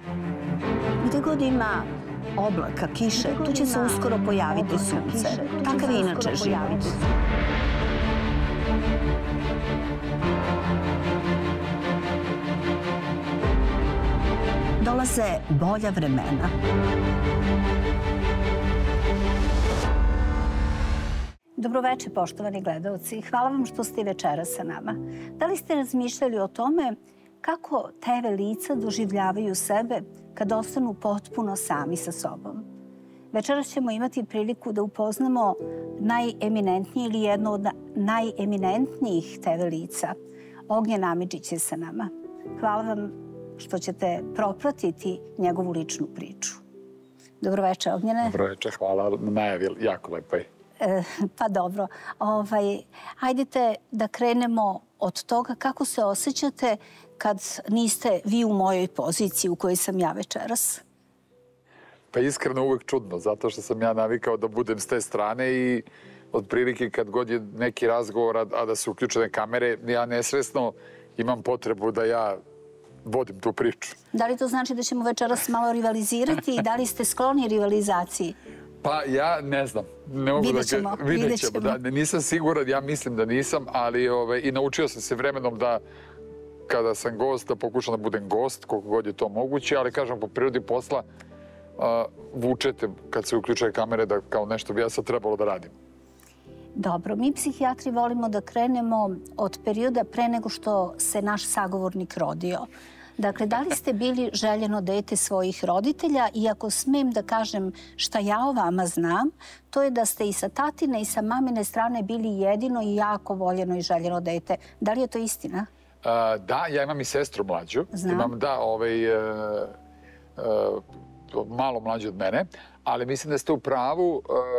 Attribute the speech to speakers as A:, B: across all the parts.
A: Gde god ima oblaka, kiše, tu će se uskoro pojaviti sunce. Takav je inače život. Dolaze bolja vremena. Dobroveče, poštovani gledaoci. Hvala vam što ste večeras sa nama. Da li ste razmišljali o tome kako TV lica doživljavaju sebe kad ostanu potpuno sami sa sobom? Večeras ćemo imati priliku da upoznamo najeminentnije ili jedno od najeminentnijih TV lica. Ognjen Amidžić je sa nama. Hvala vam što ćete propratiti njegovu ličnu priču. Dobroveče, Ognjene.
B: Dobroveče, hvala na najavi, jako lepo je.
A: Pa dobro. Hajdete da krenemo od toga kako se osjećate kad niste vi u mojoj poziciji u kojoj sam ja večeras.
B: Pa iskreno uvek čudno, zato što sam ja navikao da budem s te strane i otprilike kad god je neki razgovor, a da se uključene kamere, ja nesvesno imam potrebu da ja vodim tu priču.
A: Da li to znači da ćemo večeras malo rivalizirati i da li ste skloni rivalizaciji?
B: Pa ja ne znam. Vidjet ćemo. Nisam siguran, ja mislim da nisam, ali i naučio sam se vremenom da kada sam gost, da pokušam da budem gost, koliko god je to moguće, ali kažem, po prirodi posla vučete kad se uključuje kamere da kao nešto bi ja sad trebalo da radim.
A: Dobro, mi psihijatri volimo da krenemo od perioda pre nego što se naš sagovornik rodio. Dakle, da li ste bili željeno dete svojih roditelja? I ako smem da kažem šta ja o vama znam, to je da ste i sa tatine i sa mamine strane bili jedino i jako voljeno i željeno dete. Da li je to istina?
B: Da, ja imam i sestru mlađu. Imam, da, malo mlađu od mene, ali mislim da ste u pravu,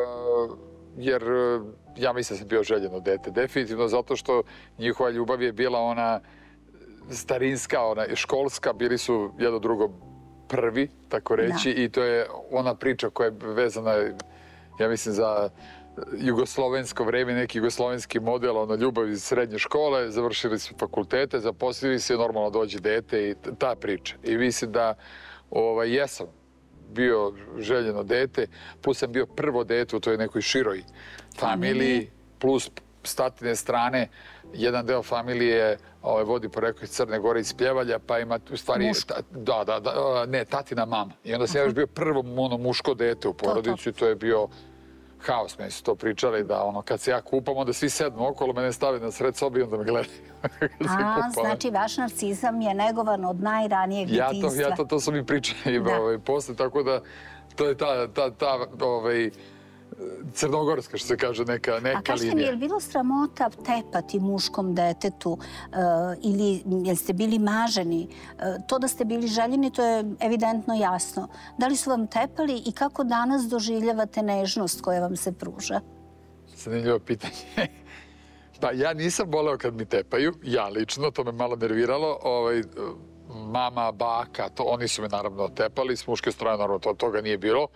B: jer ja mislim da sam bio željeno dete. Definitivno zato što njihova ljubav je bila ona starinska, ona školska, bili su jedno drugo prvi, tako reći, i to je ona priča koja je vezana, ja mislim, za jugoslovensko vreme, neki jugoslovenski model, ono, ljubav iz srednje škole, završili su fakultete, zaposlili se, normalno dođe dete i ta priča. I mislim da jesam bio željeno dete, plus sam bio prvo dete u toj nekoj široj familiji, plus s tatine strane jedan deo familije vodi poreklo iz Crne Gore, iz Pljevalja, pa ima u stvari... Ne, tatina mama. I onda sam ja još bio prvo muško dete u porodici, to je bio haos. Meni su to pričali da kad se ja kupam, onda svi sednu okolo, mene stave na sred sobi i onda me gledaju.
A: Znači vaš narcizam je negovan od najranijeg djetinjstva.
B: To su mi pričali posle, tako da to je ta crnogorska, što se kaže, neka linija.
A: A kažete mi, je li bilo sramota tepati muškom detetu ili jel ste bili maženi? To da ste bili željeni, to je evidentno jasno. Da li su vam tepali i kako danas doživljavate nežnost koja vam se pruža?
B: Zanimljivo pitanje. Pa ja nisam voleo kad mi tepaju, ja lično, to me malo nerviralo. Mama, baka, oni su me naravno tepali, s muške strane naravno toga nije bilo.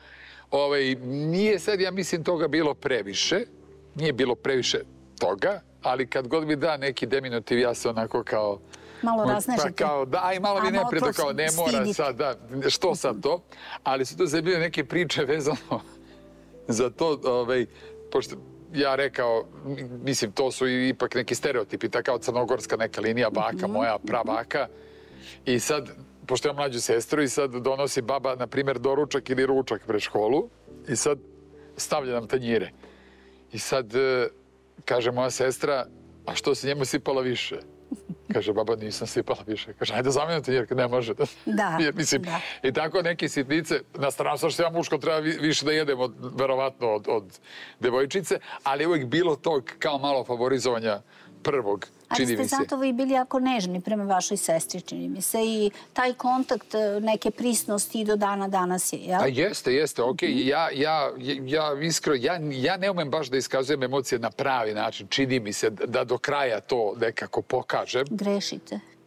B: Nije sad, ja mislim, toga bilo previše. Nije bilo previše toga, ali kad god mi da neki deminutiv, ja se onako kao...
A: Malo raznežite.
B: Da, i malo mi neprijatno, kao ne mora sad, da, što sad to? Ali su to zanimljive neke priče vezano za to, pošto ja rekao, mislim, to su ipak neki stereotipi, ta kao crnogorska neka linija, baka, moja prabaka. I sad, pošto imam mlađu sestru i sad donosi baba, na primjer, doručak ili ručak pred školu i sad stavlja nam tanjire. I sad kaže moja sestra, a što si njemu sipala više? Kaže, baba, nisam sipala više. Kaže, ajde zamijenite tanjir, ne može.
A: Da.
B: I tako neke sitnice, na stranu sa što ja muško treba više da jedem, verovatno, od devojčice, ali je uvijek bilo tog kao malo favorizovanja prvog.
A: Ali ste zato vi bili jako nežni prema vašoj sestri, čini mi se, i taj kontakt neke prisnosti do dana danas je, jel?
B: Jeste, okej. Ja iskreno, ja ne umem baš da iskazujem emocije na pravi način. Čini mi se da do kraja to nekako pokažem.
A: Grešite.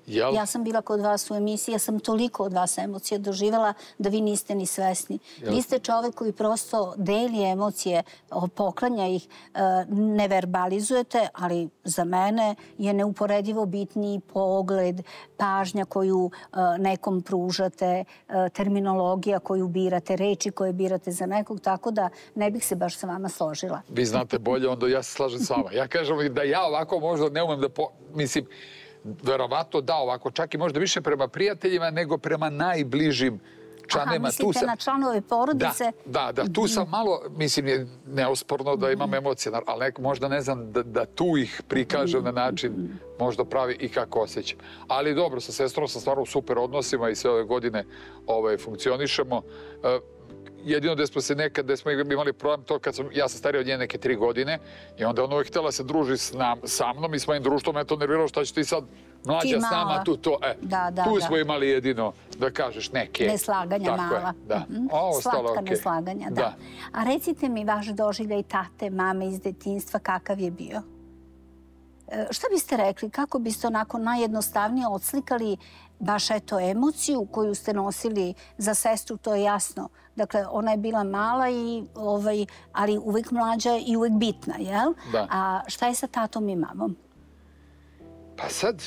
A: Ja sam bila kod vas u emisiji, ja sam toliko od vas emocija doživjela da vi niste ni svesni. Vi ste čovek koji prosto deli emocije, poklanja ih, ne verbalizujete, ali za mene je neuporedivo bitniji pogled, pažnja koju nekom pružate, terminologija koju birate, reči koje birate za nekog, tako da ne bih se baš sa vama složila.
B: Vi znate bolje, onda ja se slažem s vama. Ja kažem da ja ovako možda ne umem da... Mislim, verovatno da ovako, čak i možda više prema prijateljima nego prema najbližim članovima.
A: Mislite na članove porodice?
B: Da, tu sam malo, mislim, je neosporno da imam emocije, ali možda ne znam da tu ih prikažem na način možda pravi i kako osjećam. Ali dobro, sa sestrom sam stvarno u super odnosima i sve ove godine funkcionišemo. Jedino da smo se nekad, da smo imali problem to kad ja sam stariji od nje neke 3 godine i onda ona uvijek htjela se druži sa mnom i s mojim društvom, me to nerviralo šta će ti sad mlađa s nama, tu smo imali jedino, da kažeš, neke...
A: Neslaganja mala. Slatka neslaganja, da. A recite mi vaš doživljaj tate, mame iz detinjstva, kakav je bio? Šta biste rekli, kako biste onako najjednostavnije odslikali baš emociju koju ste nosili za sestru, to je jasno. Dakle, ona je bila mala, ali uvijek mlađa i uvijek bitna, jel? A šta je sa tatom i mamom?
B: Pa sad,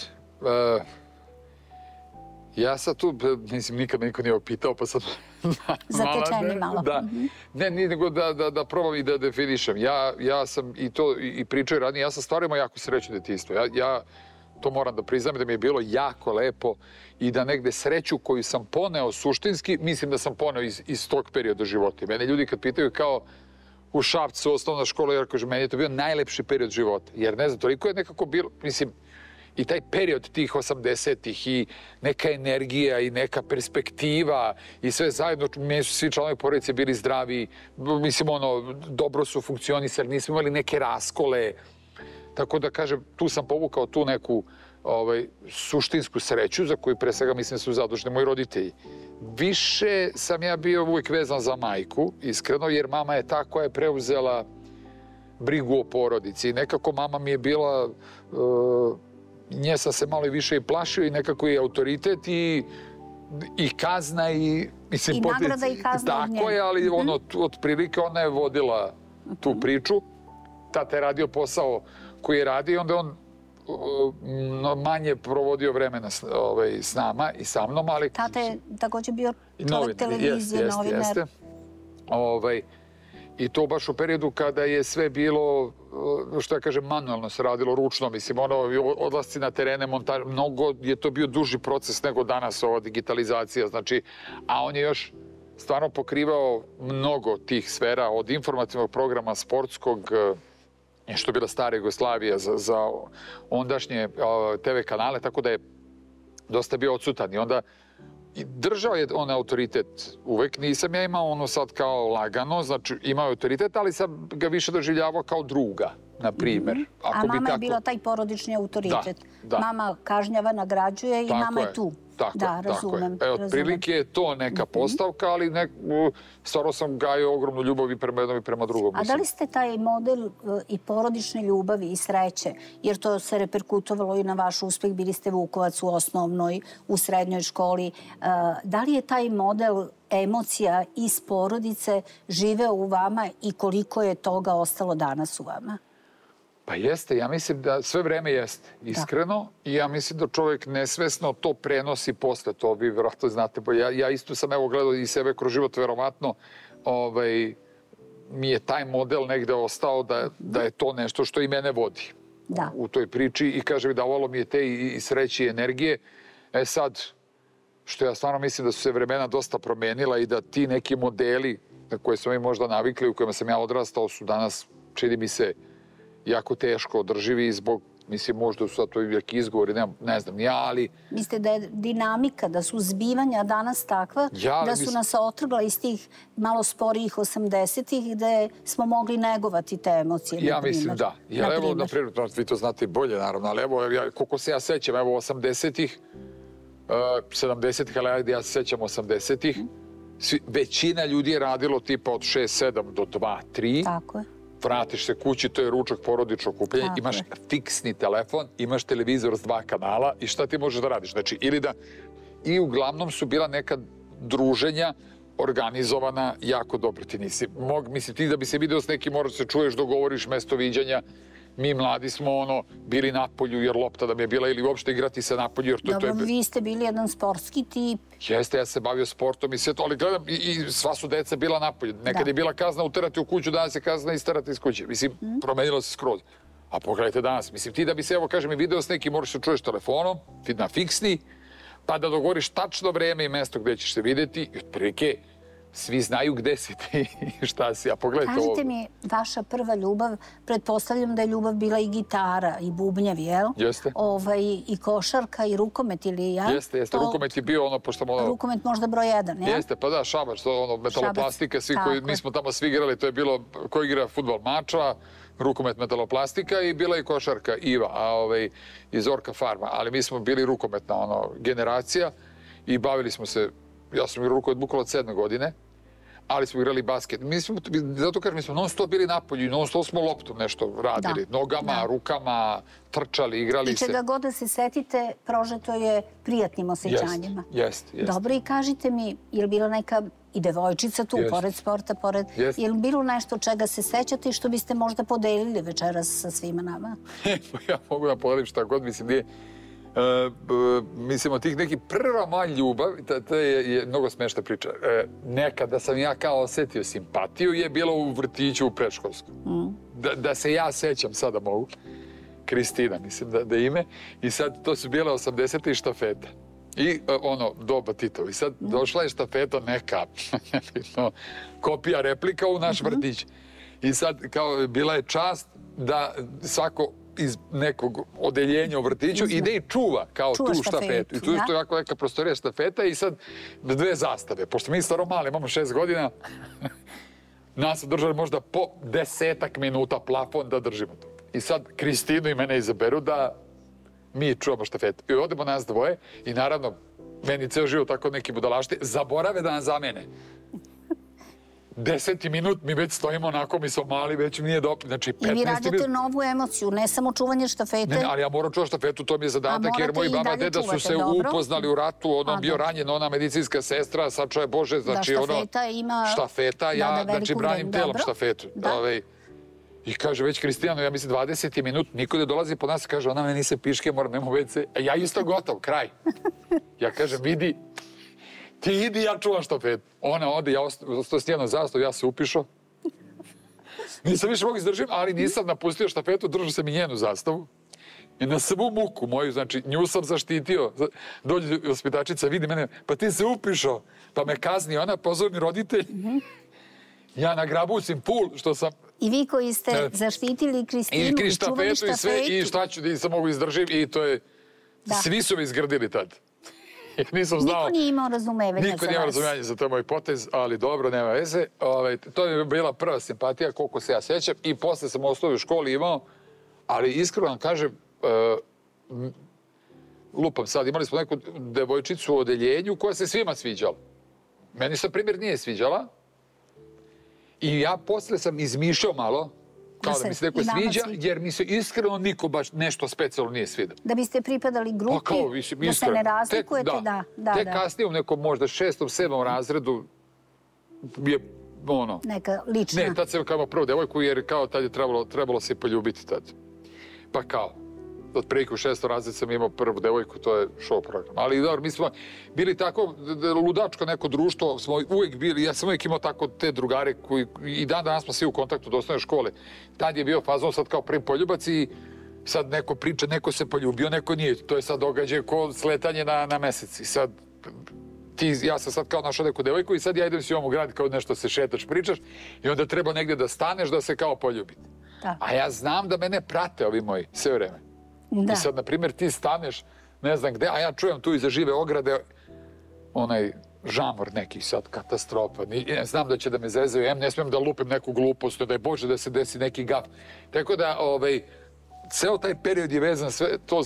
B: ja sad tu, mislim, nikad niko nije opitao, pa sad...
A: Zatečeni malo.
B: Ne, nego da probam i da definišem. Ja sam i to i pričao ranije, ja sam stvarno jako sreću detinjstvo. Ja to moram da priznam da mi je bilo jako lepo i da negde sreću koju sam poneo suštinski, mislim da sam poneo iz tog perioda života. Mene ljudi kad pitaju kao u Šapcu, osnovna škola, jer kažu, meni je to bio najlepši period života. Jer ne znam, toliko je nekako bilo, mislim, i taj period tih 80-ih i neka energija i neka perspektiva i sve zajedno, meni su svi članovi porodice bili zdravi, mislim, dobro su funkcionisali, nismo imali neke raskole. Tako da, kažem, tu sam povukao tu neku suštinsku sreću za koju pre svega mislim su zadužni moji roditelji. Više sam ja bio uvijek vezan za majku, iskreno, jer mama je ta koja je preuzela brigu o porodici. I nekako mama mi je bila, nje sam se malo i više i plašio i nekako i autoritet i kazna i...
A: I nagrada i kazna od nje.
B: Tako je, ali otprilike ona je vodila tu priču. Tata je radio posao koji je radio i onda on manje provodio vremena s nama i sa mnom, ali...
A: Tata je također bio čovjek televizije, novinar. Jeste.
B: I to baš u periodu kada je sve bilo, što ja kažem, manualno se radilo, ručno, mislim, odlasci na terene, montaž, mnogo je to bio duži proces nego danas ova digitalizacija, znači, a on je još stvarno pokrivao mnogo tih sfera, od informativnog programa, sportskog, što je bila stara Jugoslavija za ondašnje TV kanale, tako da je dosta bio odsutan. I onda držao je on autoritet uvek. Nisam ja imao sad kao lagano, znači imao je autoritet, ali sam ga više doživljavao kao druga, na primjer.
A: A mama je bila taj porodični autoritet. Mama kažnjava, nagrađuje i mama je tu. Da, razumem.
B: Otprilike je to neka postavka, ali stvarno sam gajio ogromnu ljubav i prema jednom i prema drugom.
A: A da li ste taj model i porodične ljubavi i sreće, jer to se reperkutovalo i na vaš uspeh, bili ste Vukovac u osnovnoj, u srednjoj školi, da li je taj model emocija iz porodice živeo u vama i koliko je toga ostalo danas u vama?
B: Pa jeste, ja mislim da sve vreme jeste, iskreno. I ja mislim da čovjek nesvesno to prenosi posle, to vi vjerojatno znate. Ja isto sam gledao i sebe kroz život, verovatno mi je taj model negde ostao da je to nešto što i mene vodi u toj priči. I kaže mi davalo mi je te i sreće i energije. Sad, što ja stvarno mislim da su se vremena dosta promenila i da ti neki modeli na koje smo mi možda navikli, u kojima sam ja odrastao, su danas, čini mi se, jako teško održivi zbog, mislim, možda su to uvijek izgovori, ne znam ja, ali...
A: Mislite da je dinamika, da su zbivanja danas takva, da su nas otrgla iz tih malo sporijih 80-ih gde smo mogli negovati te emocije?
B: Ja mislim da. Jer evo, na primjer, vi to znate bolje, naravno, ali evo, koliko se ja sećam, evo 80-ih, 70-ih, ali ja se sećam 80-ih, većina ljudi je radilo tipa od 6-7 do 2-3.
A: Tako je.
B: vratiš se kući, to je ručak, porodično okupljanje, imaš fiksni telefon, imaš televizor s 2 kanala i šta ti možeš da radiš? Znači, i uglavnom su bila neka druženja organizovana jako dobro. Ti nisi mislim, ti da bi se video s nekim moraš se čuješ, dogovoriš mesto viđanja. Mi mladi smo bili napolju jer lopta da mi je bila ili uopšte igrati se napolju. Jer
A: dobro, vi ste bili jedan sportski tip.
B: Jeste, ja se bavio sportom i sve to, ali gledam i sva su deca bila napolju. Nekad je bila kazna uterati u kuću, danas je kazna istarati iz kuće. Mislim, promenilo se skroz. A pogledajte danas, mislim, ti da bi se, evo kažem, i video s nekim, moraš se čuješ telefonom, na fiksni, pa da dogovoriš tačno vreme i mesto gde ćeš se vidjeti i otprilike svi znaju gde si ti i šta si. A pogledajte ovo.
A: Kažite mi, vaša prva ljubav, pretpostavljam da je ljubav bila i gitara i bubnjev, jel?
B: Jeste.
A: I košarka i rukomet ili ja?
B: Jeste. Rukomet je bio pošto...
A: Rukomet možda broj 1, jel?
B: Jeste, pa da, Šabac, metaloplastika, svi koji, mi smo tamo svi igrali, to je bilo ko igra fudbal Mačva, rukomet metaloplastika i bila i košarka Iva, i Zorka Farma. Ali mi smo bili rukometna generacija i bavili smo se, ja sam igrao rukomet bukvalno od 7. godine, ali smo igrali basket. Zato kažem, mi smo non stop bili napolju i non stop smo loptom nešto radili. Nogama, rukama, trčali, igrali se.
A: I čega god da se setite, prožeto je prijatnim osjećanjima.
B: Jeste.
A: Dobro, i kažite mi, je li bila neka i devojčica tu, pored sporta, je li bilo nešto čega se sećate i što biste možda podelili večeras sa svima nama?
B: Ja mogu da podelim šta god, mislim, nije... Mislim, od tih nekih prva moja ljubav, to je mnogo smešna priča. Nekada sam ja kao osetio simpatiju je bilo u vrtiću u predškolskom. Da se ja sećam, sada mogu. Kristina, mislim da je ime. I sad to su bile 80. i štafeta. I doba Titova. I sad došla je štafeta neka kopija replika u naš vrtić. I sad kao bila je čast da svako iz nekog odeljenja u vrtiću ide i čuva kao tu štafetu. I tu je to neka prostorija štafeta i sad 2 zastave. Pošto mi stvarno mali, imamo 6 godina, nas su držali možda po 10 minuta plafon da držimo to. I sad Kristinu i mene izaberu da mi čuvamo štafetu. I odemo nas dvoje i naravno, meni ceo život tako neki budalašte, zaborave da nas zamene. 10. minut, mi već stojimo onako, mi smo mali, već mi nije dobro. Znači, 15.
A: I vi rađate novu emociju, ne samo čuvanje štafete.
B: Ne, ali ja moram čuvati štafetu, to mi je zadatak, jer moji baba i deda su se upoznali u ratu, bio ranjen, ona medicinska sestra, sad čuje Bože, znači štafeta, ja, znači, branim telom štafetu. I kaže već Kristijano, ja mislim 20. minut, niko ne dolazi po nas, kaže ona meni se piške, moram nemo WC, a ja isto gotov, kraj. Ja kažem, vidi, ti idi, ja čuvam štafetu. Ona ode, ja ostao s njenom zastavu, ja se upišao. Nisam više mogu izdržim, ali nisam napustio štafetu, držao sam i njenu zastavu. I na svu muku moju, znači, nju sam zaštitio. Dođe ospitačica, vidi mene, pa ti se upišao. Pa me kazni, ona pozove mi roditelj. Ja nagrabucim pul, što sam...
A: I vi koji ste zaštitili Kristinu i čuvali štafetu.
B: I šta ću, nisam mogu izdržim i to je... Svi su me izgrdili tad.
A: Niko nije imao razumevanja za vas.
B: Niko nije imao razumevanja za to moj potez, ali dobro, nema veze. To je bila prva simpatija, koliko se ja sećam. I posle sam osnovio u školi imao, ali iskreno vam kažem, lupam sad, imali smo neku devojčicu u odeljenju koja se svima sviđala. Meni se, primjer, nije sviđala. I ja posle sam izmišljao malo, kao da mi se neko sviđa, jer mi se iskreno niko baš nešto specijalno nije sviđao.
A: Da biste pripadali grupi, da se ne razlikujete, da.
B: Tek kasnije u nekom možda 6. 7. razredu je ono...
A: Neka lična.
B: Ne, tad sam kao prvu devojku, jer kao tad je trebalo se poljubiti tad. Pa kao, od prilike u 6. razred sam imao prvu devojku, to je show program. Ali dobro, mi smo bili tako ludačko neko društvo, smo uvijek bili, ja sam uvijek imao tako te drugare koji i danas smo svi u kontaktu do osnovne škole. Tad je bio fazon sad kao prvi poljubac i sad neko priča, neko se poljubio, neko nije. To je sad događaj ko sletanje na mesec. I sad, ja sam sad kao našao neku devojku i sad ja idem s njom u grad kao nešto se šetaš, pričaš i onda treba negdje da staneš da se kao poljubiti. A ja znam da mene prate ovi moji sve vreme. I sad, na primjer, ti staneš, ne znam gde, a ja čujem tu iza žive ograde onaj žamor neki sad, katastrofa. Znam da će da me zezaju, ne smijem da lupim neku glupost, da je Bože da se desi neki gaf. Tako da, ceo taj period je vezan sve to za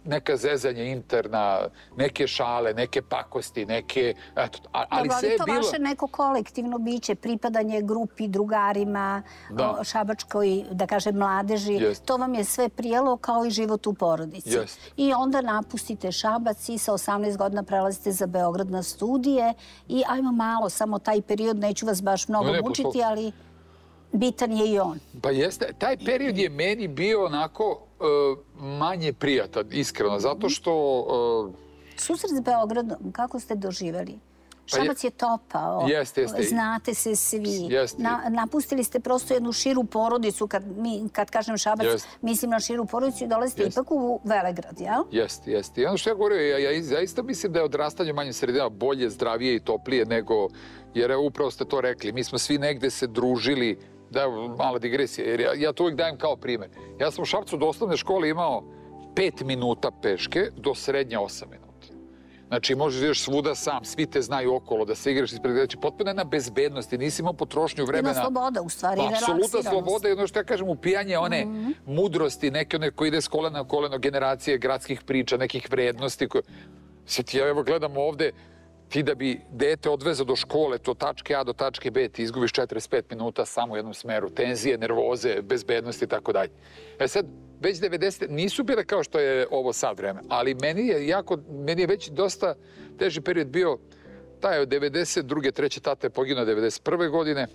B: neka zezanja interna, neke šale, neke pakosti, neke... Ali sve je bilo...
A: to vaše neko kolektivno biće, pripadanje grupi, drugarima, šabačkoj, da kažem, mladeži, to vam je sve prijelo kao i život u porodici. I onda napustite Šabac i sa 18 godina prelazite za Beograd na studije i ajmo malo, samo taj period, neću vas baš mnogo mučiti, ali bitan je i on.
B: Pa jeste, taj period je meni bio onako manje prijatan, iskreno, zato što...
A: Susret s Beogradom, kako ste doživjeli? Šabac je topao, znate se svi. Napustili ste prosto jednu širu porodicu, kad kažem Šabac, mislim na širu porodicu i dolazite ipak u Velegrad, jel?
B: Jeste. I ono što ja govorio, ja zaista mislim da je odrastanje u manjim sredinama bolje, zdravije i toplije nego, jer upravo ste to rekli, mi smo svi negde se družili, da je mala digresija, jer ja to uvijek dajem kao primjer. Ja sam u Šapcu do osnovne škole imao 5 minuta peške do srednje 8 minuta. Znači, možeš da ideš svuda sam, svi te znaju okolo, da se igraš ispred. Znači, potpuno jedna bezbednost i nisi imao potrošnju vremena.
A: Ima sloboda, u stvari,
B: apsolutna sloboda i ono što ja kažem, upijanje one mudrosti, neke one koji ide s kolena na koleno, generacije gradskih priča, nekih vrednosti. Sad ja evo gledam ovde, ti da bi dete odvezao do škole, to tačke A do tačke B, ti izgubiš 45 minuta samo u jednom smeru. Tenzije, nervoze, bezbednosti i tako dalje. Sad, već 90. nisu bile kao što je ovo sad vreme, ali meni je već dosta teži period bio taj od 92. 3. tata je poginuo 91. godine,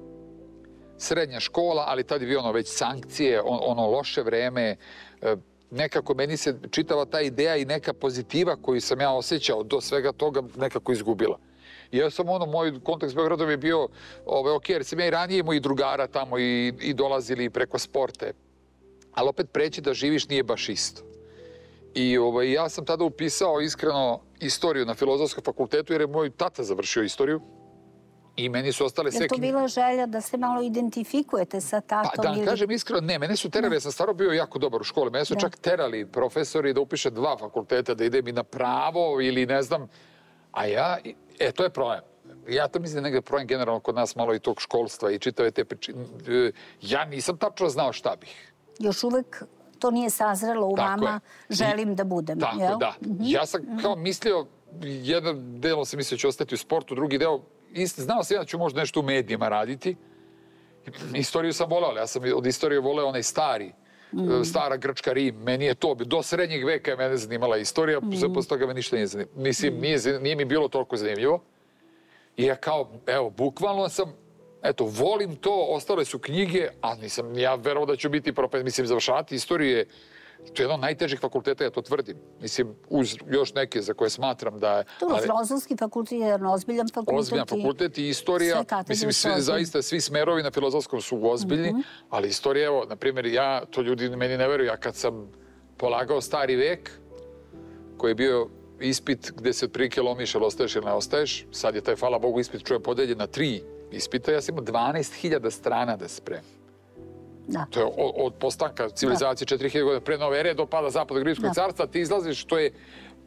B: srednja škola, ali tad je bio ono već sankcije, ono loše vreme, nekako meni se čitava ta ideja i neka pozitiva koju sam ja osjećao do svega toga nekako izgubila. I ja sam moj kontakt s Beogradom je bio, ok, jer sam ja i ranije moji drugara tamo i dolazili preko sporte. Ali opet preći da živiš nije baš isto. I ja sam tada upisao iskreno istoriju na Filozofskom fakultetu jer je moj tata završio istoriju. I meni su ostale sve...
A: Je to bila želja da se malo identifikujete sa tatom?
B: Pa da vam kažem iskreno, ne, mene su terali, ja sam stvarno bio jako dobar u školi. Mene su čak terali profesori da upiše 2 fakulteta, da idem i na pravo ili ne znam. A ja, to je problem. Ja to mislim da negdje problem generalno kod nas malo i tog školstva i čitave te priče. Ja nisam tačno znao šta bih.
A: Još uvek to nije sazrelo u vama, želim da budem, jel?
B: Tako, da. Ja sam kao mislio, jedan delo sam mislio da ću ostati u sportu, drugi deo, znao sam ja da ću možda nešto u medijima raditi. Istoriju sam voleo, ja sam od istorije voleo onaj stara Grčka, Rim, meni je to, do srednjeg veka je mene zanimala istorija, posle toga me ništa nije zanimljivo. Mislim, nije mi bilo toliko zanimljivo. I ja kao, evo, bukvalno sam, volim to, ostale su knjige, ali nisam ja verovao da ću biti profesor. Mislim, završavati istoriju to je jedan od najtežih fakulteta, ja to tvrdim. Mislim, uz još neke za koje smatram da je...
A: Filozofski fakultet je jedan ozbiljan fakultet.
B: Ozbiljan fakultet i istorija, mislim, zaista svi smerovi na filozofskom su ozbiljni, ali istorija, evo, na primjer, to ljudi meni ne veruju, ja kad sam polagao stari vek, koji je bio ispit gde se otprilike lomiš, ali ostaješ ili ne ostaješ, sad je taj, hvala Bogu, ispit čujem podeljen na 3 ispita, ja sam imao 12.000 strana da spremim. To je od postanka civilizacije 4.000 godina pre nove ere do pada Zapadnog rimskog carstva, ti izlaziš, to je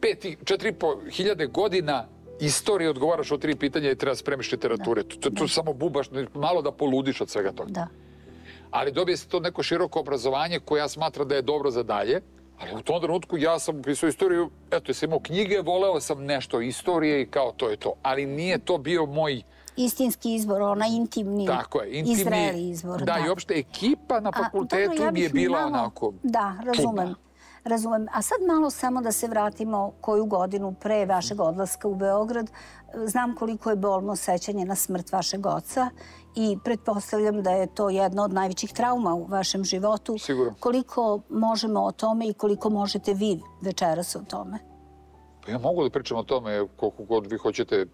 B: 4.500 godina istorije, odgovaraš o 3 pitanja i treba spremiš literature. To samo bubaš, malo da poludiš od svega toga. Ali dobije se to neko široko obrazovanje koje ja smatram da je dobro za dalje, ali u tom trenutku ja sam upisao istoriju, sam imao knjige, voleo sam nešto istorije i kao to je to. Ali nije to bio moj...
A: Istinski izbor, onaj intimni, izreli izbor.
B: Da, i uopšte ekipa na fakultetu mi je bila onako...
A: Da, razumem. A sad malo samo da se vratimo koju godinu pre vašeg odlaska u Beograd. Znam koliko je bolno sećanje na smrt vašeg oca i pretpostavljam da je to jedna od najvećih trauma u vašem životu.
B: Sigurno.
A: Koliko možemo o tome i koliko možete vi večeras o tome?
B: Pa ja mogu da pričam o tome koliko god vi hoćete.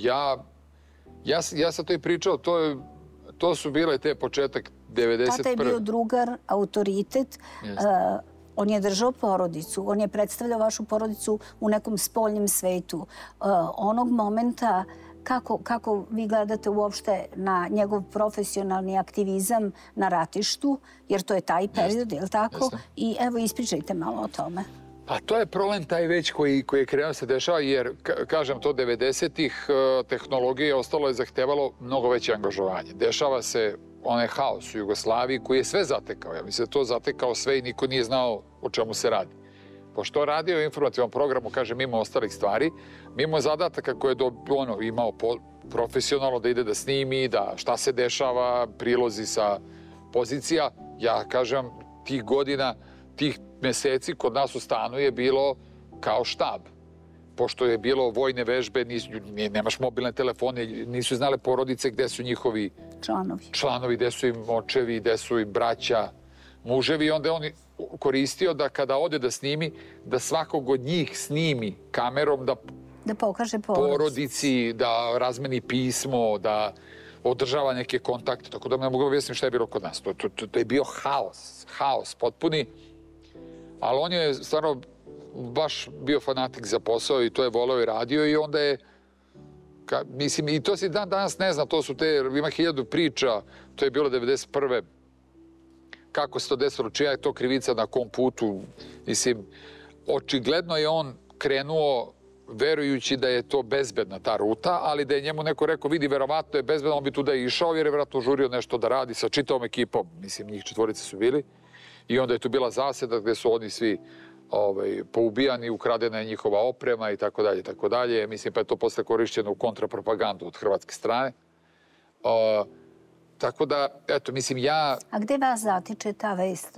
B: Ja sam to i pričao, to su bile te početak 91.
A: Tata je bio drugar, autoritet, on je držao porodicu, on je predstavljao vašu porodicu u nekom spoljnim svetu. Onog momenta, kako vi gledate uopšte na njegov profesionalni aktivizam na ratištu, jer to je taj period, je li tako? I evo, ispričajte malo o tome.
B: Pa to je problem taj već koji je krenuo se dešava, jer, kažem, to 90-ih tehnologije ostalo je zahtevalo mnogo veće angažovanje. Dešava se onaj haos u Jugoslaviji koji je sve zatekao. Ja mislim da to zatekao sve i niko nije znao o čemu se radi. Pošto radio u informativnom programu, kaže, mimo ostalih stvari, mimo zadataka koje je imao profesionalno da ide da snimi, da šta se dešava, prilozi sa pozicija, ja kažem, tih godina, tih meseci kod nas u stanu je bilo kao štab. Pošto je bilo vojne vežbe, nemaš mobilne telefone, nisu znale porodice gde su njihovi članovi, gde su im očevi, gde su im braća, muževi. I onda on koristio da kada ode da snimi, da svakog od njih snimi kamerom,
A: da pokaže
B: porodici, da razmeni pismo, da održava neke kontakte. Tako da ne mogu objasniti šta je bilo kod nas. To je bio haos potpuni. Ali on je stvarno baš bio fanatik za posao i to je voleo i radio i onda je, mislim, i to se danas ne zna, to su ima 1000 priča, to je bilo 91. Kako se to desilo, čija je to krivica, na kom putu, mislim, očigledno je on krenuo verujući da je to bezbedna ta ruta, ali da je njemu neko rekao, vidi, verovatno je bezbedno, on bi tu da je išao jer je verovatno žurio nešto da radi sa čitavom ekipom, mislim, njih 4 su bili, i onda je tu bila zaseda gde su oni svi poubijani, ukradena je njihova oprema i tako dalje, tako dalje. Mislim, pa je to posle korišćeno u kontrapropagandu od hrvatske strane. Tako da, eto, mislim, ja...
A: A gde vas zatiče ta vest?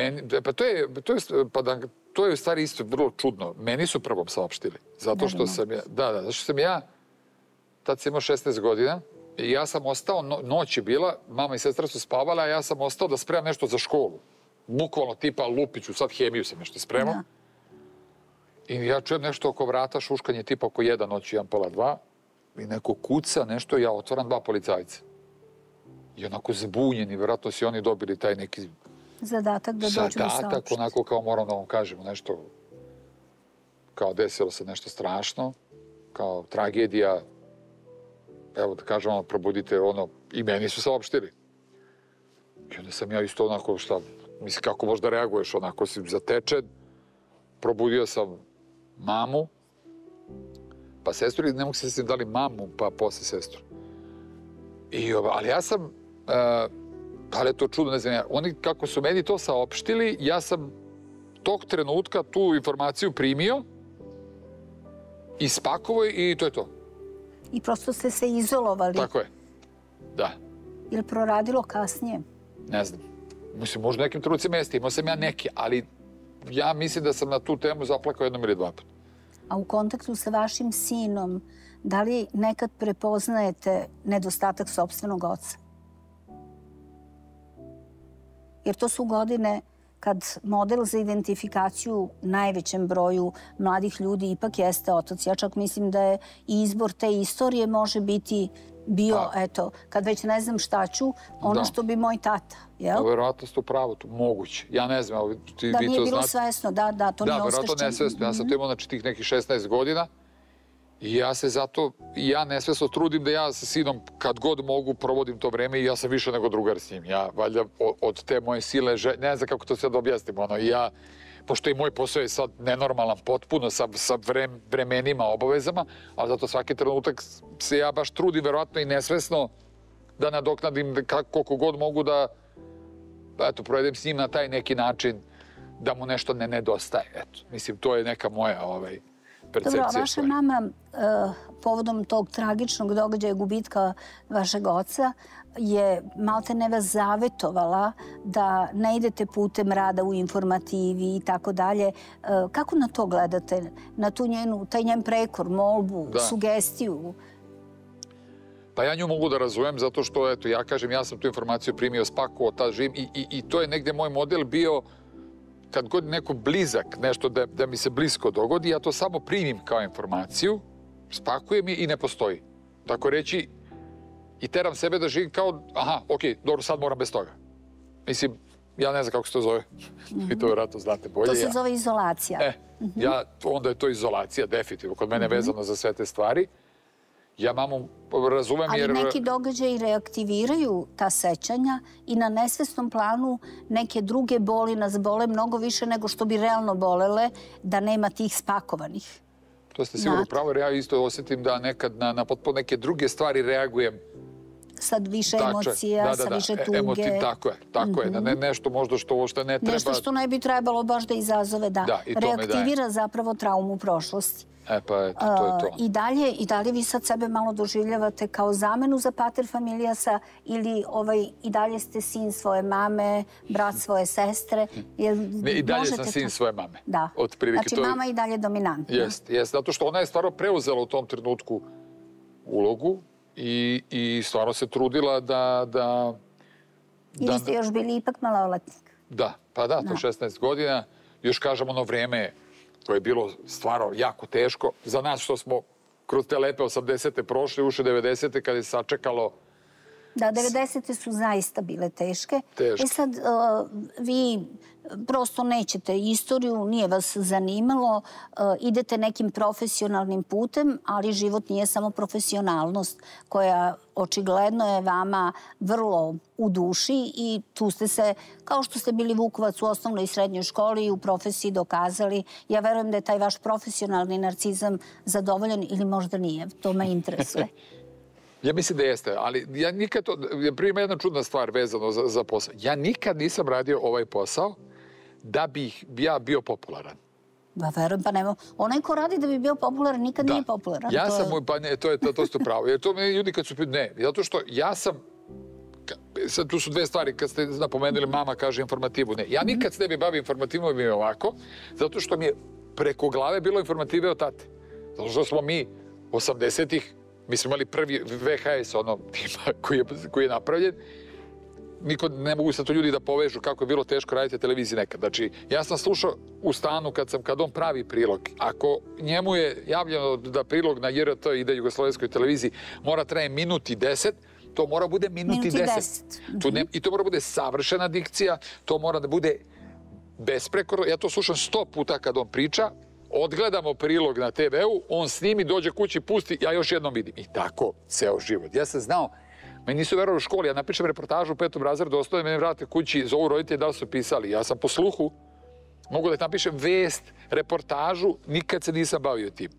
B: To je u stvari isto vrlo čudno. Meni su prvom saopštili. Zato što sam ja... zato što sam ja... Tad sam imao 16 godina i ja sam ostao, noć je bila, mama i sestra su spavala, a ja sam ostao da spremam nešto za školu. Bukvalno tipa Lupiću, sad hemiju sam nešto spremao. I ja čujem nešto oko vrata, šuškanje tipa oko 1 noći, 1:30 i neko kuca nešto i ja otvaram 2 policajca. I onako zbunjeni, vjerojatno si oni dobili taj neki...
A: Zadatak da dođu da saopšte.
B: Zadatak, onako kao moram da vam kažemo nešto, kao desilo se nešto strašno, kao tragedija, evo da kažem ono, probudite ono, i meni su saopštili. I onda sam ja isto onako, šta, mislim, kako možda reaguješ, onako si zatečen. Probudio sam mamu, pa sestru, i ne mogu se sjetiti da li mamu, pa posle sestru. Ali ja sam, da li je to čudno, ne znam, oni kako su meni to saopštili, ja sam tog trenutka tu informaciju primio, ispakovao i to je to.
A: I prosto ste se izolovali.
B: Tako je, da.
A: Je li proradilo kasnije?
B: Ne znam. Mislim, možda nekim trenucima jeste, imao sam ja neke, ali ja mislim da sam na tu temu zaplakao 1 ili 2 puta.
A: A u kontaktu sa vašim sinom, da li nekad prepoznajete nedostatak sopstvenog oca? Jer to su godine kad model za identifikaciju najvećem broju mladih ljudi ipak jeste otac. Ja čak mislim da je izbor te istorije može biti bio, eto, kad već ne znam šta ću, ono što bi moj tata, jel?
B: Verovatno ste u pravu, to moguće. Ja ne znam, vi to znate.
A: Da nije bilo svesno, da, to nije osvešćeno.
B: Da, verovatno nesvesno. Ja sam to imao, znači, tih nekih 16 godina i ja se zato, ja nesvesno trudim da ja sa sinom, kad god mogu, provodim to vreme i ja sam više nego drugar s njim. Ja, valjda, od te moje sile, ne znam kako to sve da objasnim, ono, i ja, pošto i moj posao je sad nenormalan potpuno sa vremenima, obavezama, ali zato svaki trenutak se ja baš trudim, verovatno i nesvesno, da nadoknadim koliko god mogu da, eto, provedem s njim na taj neki način, da mu nešto ne nedostaje. Eto, mislim, to je neka moja percepcija.
A: Dobro, a vaša mama, povodom tog tragičnog događaja gubitka vašeg oca, je malte ne vas zavetovala da ne idete putem rada u informativi i tako dalje. Kako na to gledate? Na taj njen prekor, molbu, sugestiju?
B: Pa ja nju mogu da razumem zato što, eto, ja kažem, ja sam tu informaciju primio, spakovao, tad živim i to je negde moj model bio kad god neko blizak, nešto da mi se blisko dogodi, ja to samo primim kao informaciju, spakujem je i ne postoji. Tako reći, i teram sebe da živim kao, aha, okej, dobro, sad moram bez toga. Mislim, ja ne znam kako se to zove. Vi to vjerojatno znate bolje.
A: To se zove izolacija.
B: Onda je to izolacija, definitivno. Kod mene je vezano za sve te stvari. Ja mamu razumem jer...
A: Ali neki događaji reaktiviraju ta sećanja i na nesvesnom planu neke druge boli nas bole mnogo više nego što bi realno bolele da nema tih spakovanih.
B: To ste sigurno pravo, jer ja isto osjetim da nekad na potpuno neke druge stvari reagujem
A: sad više emocija, sa više tuge.
B: Tako je. Nešto možda što uopšte ne treba...
A: Nešto što ne bi trebalo baš da izazove, da reaktivira zapravo traumu prošlosti.
B: Pa eto, to je to.
A: I dalje vi sad sebe malo doživljavate kao zamenu za pater familijasa ili i dalje ste sin svoje mame, brat svoje sestre?
B: Ne, i dalje sam sin svoje mame.
A: Da. Znači mama je i dalje dominantna.
B: Jeste, zato što ona je stvarno preuzela u tom trenutku ulogu i stvarno se trudila da...
A: I vi ste još bili ipak maloletnik.
B: Da, pa da, to 16 godina. Još kažem ono vreme koje je bilo stvarno jako teško. Za nas što smo kroz te lepe 80. prošli, uše 90. kada je sačekalo...
A: Da, 90. su zaista bile teške.
B: Teške.
A: Sad, vi prosto nećete istoriju, nije vas zanimalo, idete nekim profesionalnim putem, ali život nije samo profesionalnost koja očigledno je vama vrlo u duši i tu ste se, kao što ste bili Vukovac u osnovnoj i srednjoj školi i u profesiji dokazali. Ja verujem da je taj vaš profesionalni narcizam zadovoljen ili možda nije. To me interesuje.
B: Ja mislim da jeste, ali ja nikad to... Prima jedna čudna stvar vezano za posao. Ja nikad nisam radio ovaj posao da bih ja bio popularan.
A: Ba, verujem, pa nema. Onaj ko radi da bi bio popularan nikad nije popularan.
B: Ja sam moj, pa ne, to ste pravo. Jer to me ljudi kad su... Ne, zato što ja sam... Sad tu su dve stvari, kad ste napomenuli mama kaže informativu. Ne, ja nikad se ne bi bavio informativom mi je ovako, zato što mi je preko glave bilo informative od tate. Zato što smo mi 80-ih, mi smo imali prvi VHS, ono koji je napravljen. Niko ne mogu se to ljudi da povežu kako je bilo teško raditi televiziji nekad. Znači, ja sam slušao u stanu kad on pravi prilog. Ako njemu je javljeno da prilog na JRT ide Jugoslovenskoj televiziji mora traje minut i 10, to mora bude minut i 10. I to mora bude savršena dikcija, to mora da bude besprekorno. Ja to slušam 100 puta kad on priča, odgledamo prilog na TV-u, on snimi, dođe kući, pusti, ja još jednom vidim. I tako ceo život. Ja sam znao, meni nisu verovali u školi, ja napišem reportažu u 5. razredu, ostane mene vrate kući, zovu roditelji da li su pisali. Ja sam po sluhu, mogu da napišem vest, reportažu, nikad se nisam bavio tim.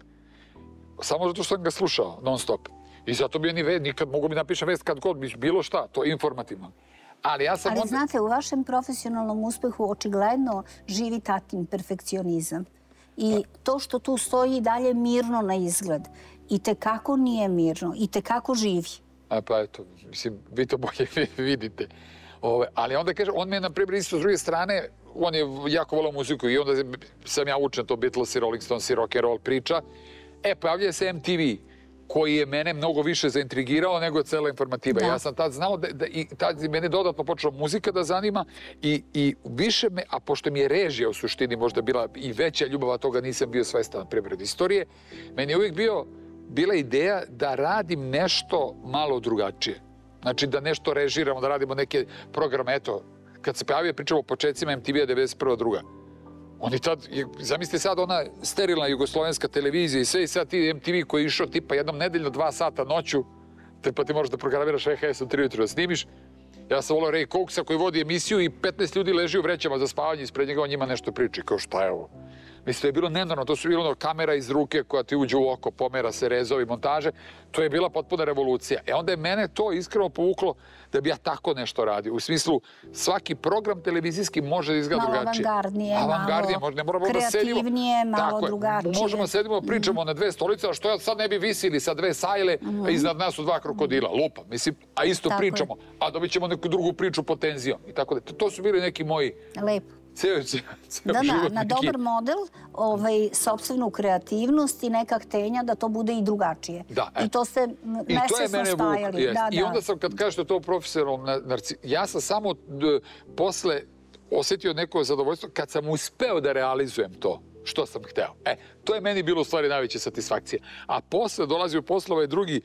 B: Samo zato što sam ga slušao non stop. I zato bi nikad mogu mi napišem vest kad god, bilo šta, to je informativno. Ali
A: znate, u vašem profesionalnom uspehu očigledno živi tatin perfekcionizam. I to što tu stoji i dalje mirno na izgled, i tekako nije mirno, i tekako živi.
B: Pa eto, mislim, vi to bolje vidite. Ali onda kaže, on me je, na primjer, isto s druge strane, on je jako volao muziku i onda sam ja učen to Beatles i Rolling Stones i rock and roll priča. Pojavljuje se MTV, koji je mene mnogo više zaintrigirao nego cela informativa. Ja sam tad znao da tad mene dodatno počela muzika da zanima i više me, a pošto mi je režija u suštini možda bila i veća ljubav, a toga nisam bio svestan, na primjer, od istorije, meni je uvijek bila ideja da radim nešto malo drugačije. Znači da nešto režiramo, da radimo neke programe. Eto, kad se pojavio, pričamo o početcima MTV-a 91. Oni tad, zamislite sad ona sterilna jugoslovenska televizija i sve i sad ti MTV koji je išao tipa jednom nedeljno 2 sata noću, pa ti možeš da programiraš VHS od 3 ujutru da snimiš. Ja sam volao Ray Cooksa koji vodi emisiju i 15 ljudi leži u vrećama za spavanje ispred njega, on njima nešto priča. Kao šta je ovo? Mislim, to je bilo nenormalno, to su bilo kamera iz ruke koja ti uđe u oko, pomera se rezovi, montaže. To je bila potpuna revolucija. Onda je mene to iskreno povuklo da bi ja tako nešto radio. U smislu, svaki program televizijski može da izgleda drugačije.
A: Malo avangardnije, malo kreativnije, malo drugačije.
B: Možemo sedimo, pričamo na 2 stolice, a što sad ne bi visili sa 2 sajle, a iznad nas su 2 krokodila. Lupa, mislim, a isto pričamo. A dobit ćemo neku drugu priču po tenzijom. To su bili neki moji...
A: Lepo. Na dobar model, sopstvenu kreativnost i neka htenja da to bude i drugačije. I to ste nesvesno stajali.
B: I onda sam, kad kažete to profesionalno, ja sam samo posle osjetio neko zadovoljstvo kad sam uspeo da realizujem to što sam hteo. To je meni bilo u stvari najveća satisfakcija. A posle dolazi u posle ovaj drugi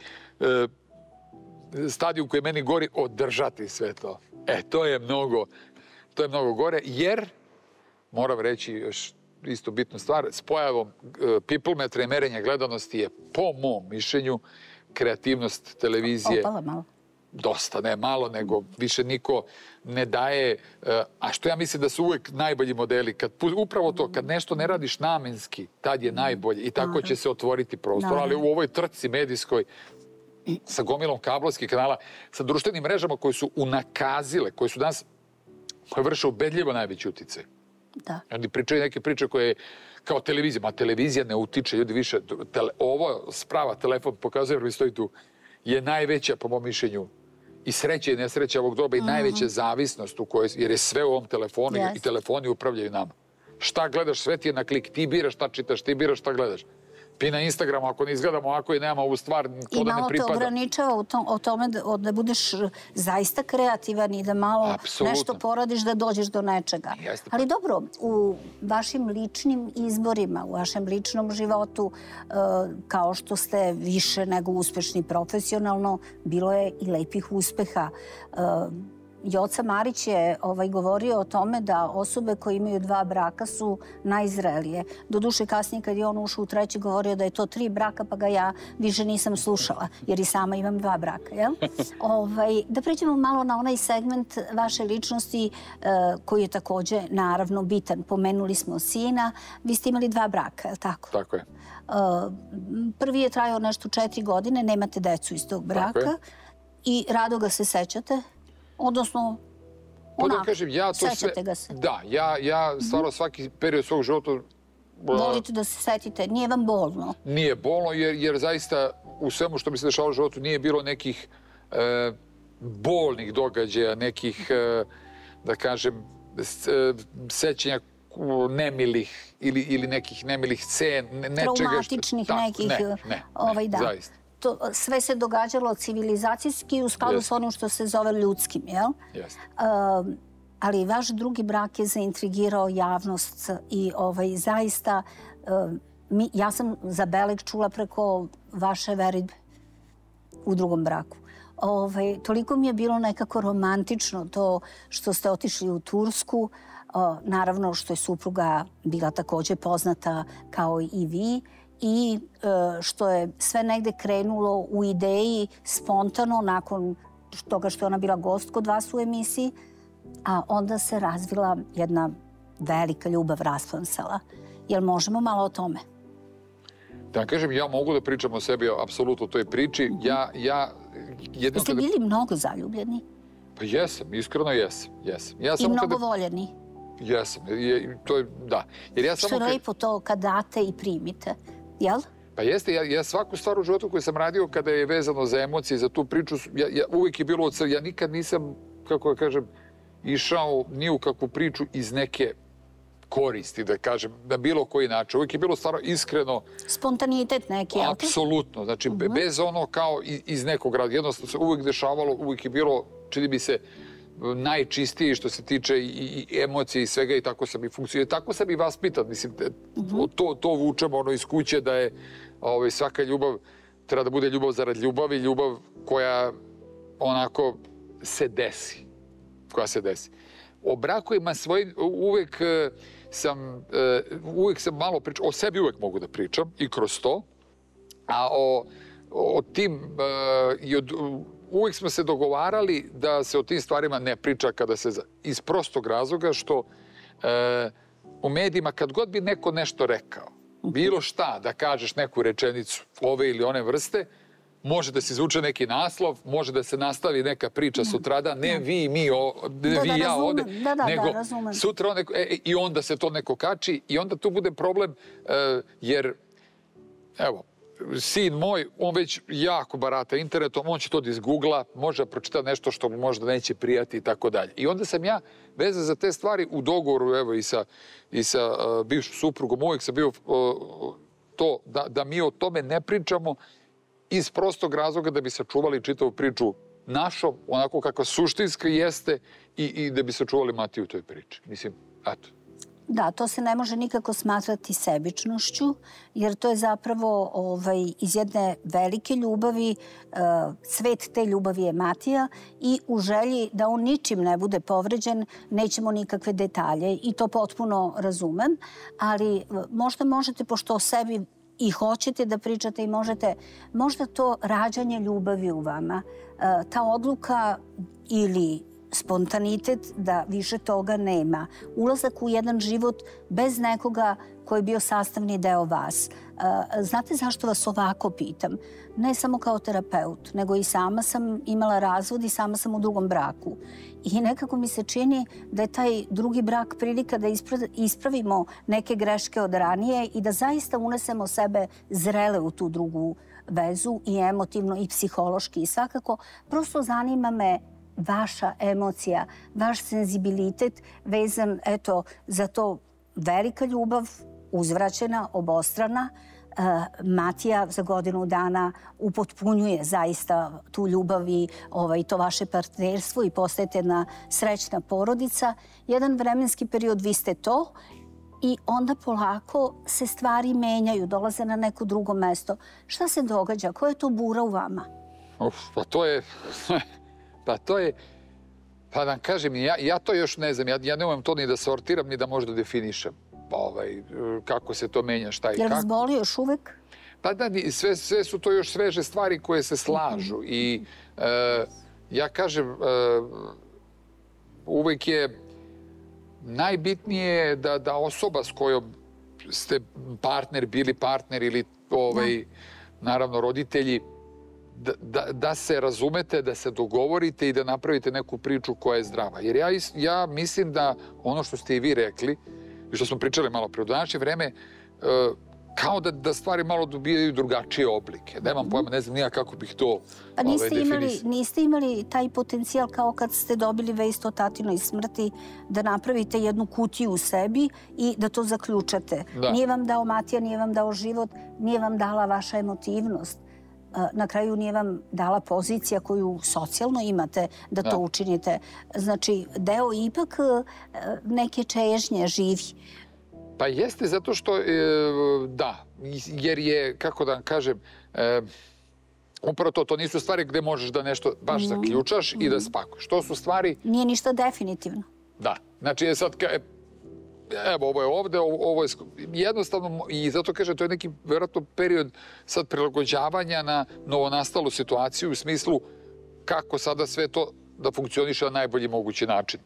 B: stadijum koji meni gori održati sve to. To je mnogo gore, jer, moram reći još isto bitnu stvar, s pojavom People-metra i merenja gledanosti je, po mom mišljenju, kreativnost televizije...
A: Opala malo.
B: Dosta, ne malo, nego više niko ne daje... A što ja mislim da su uvek najbolji modeli. Upravo to, kad nešto ne radiš namenski, tad je najbolje i tako će se otvoriti prostor. Ali u ovoj trci medijskoj sa gomilom kablovskih kanala, sa društvenim mrežama koje su unakazile, koje su danas, koje vrše ubedljivo najveći uticaj.
A: Da.
B: Oni pričaju neke priče koje kao televizija, ma televizija ne utiče, ljudi više, ovo sprava, telefon pokazuje, jer vi stoji tu, je najveća, po mom mišljenju, i sreća i nesreća ovog doba i najveća zavisnost u kojoj, jer je sve u ovom telefonu i telefoni upravljaju nama. Šta gledaš, sve ti je na klik, ti biraš šta čitaš, ti biraš šta gledaš. Mi na Instagramu, ako ne izgledamo ovako i nemamo ovu stvar, to da ne pripada.
A: I malo te ograničava o tome da budeš zaista kreativan i da malo nešto poradiš da dođeš do nečega. Ali dobro, u vašim ličnim izborima, u vašem ličnom životu, kao što ste više nego uspešni profesionalno, bilo je i lepih uspeha. Joca Marić je govorio o tome da osobe koje imaju 2 braka su najzrelije. Doduše, kasnije kad je on ušao u 3. govorio da je to 3 braka, pa ga ja više nisam slušala, jer i sama imam 2 braka. Da pređemo malo na onaj segment vaše ličnosti koji je takođe naravno bitan. Pomenuli smo sina. Vi ste imali 2 braka, je li tako?
B: Tako je.
A: Prvi je trajao nešto 4 godine, nemate decu iz tog braka. I rado ga se sećate? Odnosno, onako, sećate ga se.
B: Da, ja stvarno svaki period svog života...
A: Volite da se setite, nije vam bolno?
B: Nije bolno, jer zaista u svemu što mi se dešavalo u životu nije bilo nekih bolnih događaja, nekih, da kažem, sećanja nemilih ili nekih nemilih scen, nečega...
A: Traumatičnih nekih...
B: Ne, zaista.
A: Sve se događalo civilizacijski u skladu s onim što se zove ljudskim, jel?
B: Jeste.
A: Ali vaš drugi brak je zaintrigirao javnost i zaista, ja sam za Beleg čula preko vaše veridbe u drugom braku. Toliko mi je bilo nekako romantično to što ste otišli u Tursku, naravno što je supruga bila takođe poznata kao i vi, i što je sve negde krenulo u ideji spontano nakon toga što je ona bila gost kod vas u emisiji, a onda se razvila jedna velika ljubav, rasplansala. Jel možemo malo o tome?
B: Da kažem, ja mogu da pričam o sebi apsolutno o toj priči.
A: Jeste bili mnogo zaljubljeni?
B: Pa jesam, iskreno jesam.
A: I mnogo voljeni?
B: Jesam, to je, da.
A: Što je lepo to kad date i primite. Jel?
B: Pa jeste, ja svaku stvar u životu koju sam radio kada je vezano za emocije, za tu priču, uvijek je bilo od srca. Ja nikad nisam, kako da kažem, išao ni u kakvu priču iz neke koristi, da kažem, na bilo koji način. Uvijek je bilo stvarno iskreno...
A: Spontanitet neki, jel te?
B: Apsolutno. Znači, bez ono kao iz nekog rada. Jednostavno se uvijek dešavalo, uvijek je bilo, čini mi se, najčistiji što se tiče i emocije i svega i tako sam i funkcionirao. Tako sam i vaspitan. Mislim, to vučemo iz kuće da je svaka ljubav, treba da bude ljubav zarad ljubavi, ljubav koja onako se desi. Koja se desi. O brakovima svojim uvek sam malo pričao, o sebi uvek mogu da pričam i kroz to, a o tim uvijek smo se dogovarali da se o tim stvarima ne priča kada se... Iz prostog razloga što u medijima kad god bi neko nešto rekao, bilo šta da kažeš neku rečenicu ove ili one vrste, može da se izvuče neki naslov, može da se nastavi neka priča sutradan, ne vi i mi, ne vi i ja ovde, nego sutra i onda se to neko kači i onda tu bude problem jer, evo, sin moj, on već jako barata internetom, on će to da izgoogla, može da pročita nešto što mu možda neće prijati i tako dalje. I onda sam ja vezan za te stvari u dogovoru, evo, i sa bivšom suprugom, uvijek sam bio to da mi o tome ne pričamo iz prostog razloga da bi sačuvali čitavu priču našom, onako kakva suštinska jeste i da bi sačuvali Matiju u toj priči. Mislim, eto.
A: Da, to se ne može nikako smatrati sebičnošću, jer to je zapravo iz jedne velike ljubavi, svet te ljubavi je Matija i u želji da on ničim ne bude povređen, nećemo nikakve detalje i to potpuno razumem, ali možda možete, pošto o sebi i hoćete da pričate i možda to rađanje ljubavi u vama, ta odluka ili spontanitet da više toga nema. Ulazak u jedan život bez nekoga koji je bio sastavni deo vas. Znate zašto vas ovako pitam? Ne samo kao terapeut, nego i sama sam imala razvod i sama sam u drugom braku. I nekako mi se čini da je taj drugi brak prilika da ispravimo neke greške od ranije i da zaista unesemo sebe zrele u tu drugu vezu i emotivno i psihološki. I svakako, prosto zanima me vaša emocija, vaš senzibilitet vezan, eto, za to velika ljubav, uzvraćena, obostrana. Matija za godinu dana upotpunjuje zaista tu ljubav i to vaše partnerstvo i postajete jedna srećna porodica. Jedan vremenski period vi ste to i onda polako se stvari menjaju, dolaze na neko drugo mesto. Šta se događa? Koja je to bura u vama?
B: Pa to je, pa da kažem, ja to još ne znam, ja ne umem to ni da sortiram, ni da možda definišem. Kako se to menja, šta i kako.
A: Jel vas boli još uvek?
B: Pa da, sve su to još sveže stvari koje se slažu. I ja kažem, uvek je najbitnije da osoba s kojom ste bili partner ili naravno roditelji, da se razumete, da se dogovorite i da napravite neku priču koja je zdrava. Jer ja mislim da ono što ste i vi rekli, i što smo pričali malo pre u današnje vreme, kao da stvari malo dobijaju drugačije oblike. Nemam pojma, ne znam nija kako bih to definisao.
A: Niste imali taj potencijal kao kad ste dobili vest o tatinoj smrti da napravite jednu kutiju u sebi i da to zaključate. Nije vam dao Matija, nije vam dao život, nije vam dala vaša emotivnost. Na kraju nije vam dala pozicija koju socijalno imate da to učinite. Znači, deo ipak neke čežnje živi.
B: Pa jeste zato što, da, jer je, kako da vam kažem, upravo to nisu stvari gde možeš da nešto baš zaključaš i da spakuješ. To su stvari...
A: Nije ništa definitivno.
B: Da. Znači, je sad... Evo, ovo je ovde, ovo je jednostavno, i zato kažem, to je neki vjerojatno period sad prilagođavanja na novonastalu situaciju u smislu kako sada sve to da funkcioniše na najbolji mogući način